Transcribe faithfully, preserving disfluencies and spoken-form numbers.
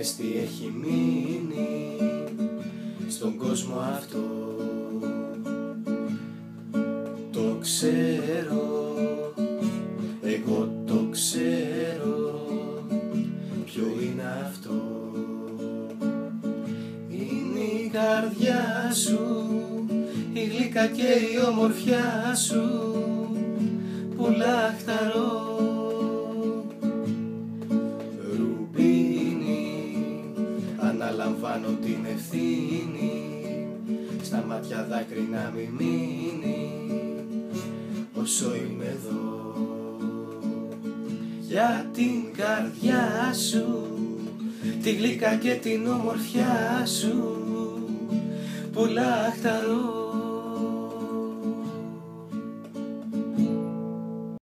ξέρεις τι έχει μείνει στον κόσμο αυτό. Το ξέρω, εγώ το ξέρω, ποιο είναι αυτό. Είναι η καρδιά σου, η γλυκά και η ομορφιά σου που λαχταρώ. Αναλαμβάνω την ευθύνη, στα μάτια δάκρυ να μην μείνει όσο είμαι εδώ. Για την καρδιά σου, τη γλυκά και την ομορφιά σου που λαχταρώ.